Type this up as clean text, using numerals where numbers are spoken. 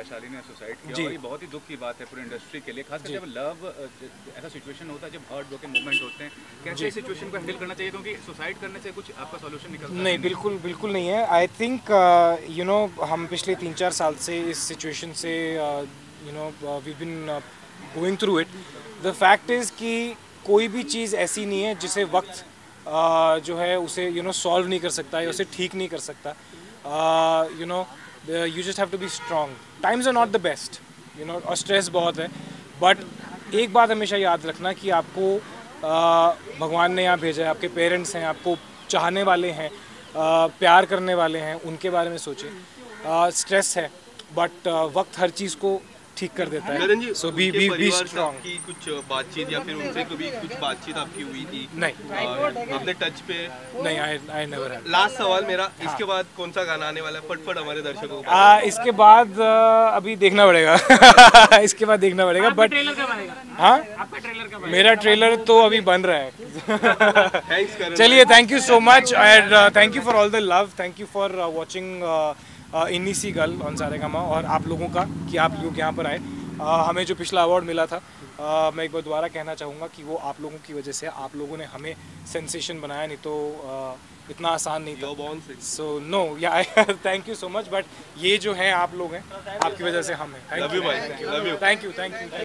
शालिनी ने सुसाइड किया और ये बहुत ही दुख की बात है पूरी इंडस्ट्री के लिए, खासकर जब लव ऐसा सिचुएशन होता है, जब हार्ट ब्रोकन मूवमेंट होते हैं, कैसे इस सिचुएशन को हैंडल करना चाहिए, क्योंकि सुसाइड करने से कुछ आपका सॉल्यूशन निकलता नहीं, बिल्कुल बिल्कुल नहीं है। आई थिंक यू नो हम पिछले 3-4 साल से इस सिचुएशन से you know we been going through it. The fact is कि कोई भी चीज़ ऐसी नहीं है जिसे वक्त जो है उसे यू नो सॉल्व नहीं कर सकता या उसे ठीक नहीं कर सकता। You know you just have to be strong. Times are not the best, you know, और स्ट्रेस बहुत है, बट एक बात हमेशा याद रखना कि आपको भगवान ने यहाँ भेजा है, आपके पेरेंट्स हैं, आपको चाहने वाले हैं, प्यार करने वाले हैं, उनके बारे में सोचें। स्ट्रेस है बट वक्त हर चीज़ को ठीक कर देता है। So be strong. की कुछ बातचीत या फिर उनसे कभी कुछ बातचीत आपकी हुई थी? नहीं, अपने टच पे नहीं, आई नेवर हैड। लास्ट सवाल मेरा, इसके बाद कौन सा गाना आने वाला है फटफट हमारे दर्शकों को? इसके बाद अभी देखना पड़ेगा इसके बाद देखना पड़ेगा, बट हाँ, मेरा ट्रेलर तो अभी बन रहा है। चलिए, thank you so much and thank you for all the love, thank you for watching इन्नी सी गर्ल ऑन सारेगामा, और आप लोगों का कि आप लोग यहाँ पर आए। हमें जो पिछला अवार्ड मिला था, मैं एक बार दोबारा कहना चाहूँगा कि वो आप लोगों की वजह से, आप लोगों ने हमें सेंसेशन बनाया, नहीं तो इतना आसान नहीं था। So no, yeah thank you so much, but ये जो है आप लोग हैं, आपकी वजह से हम हैं। Thank you, thank you.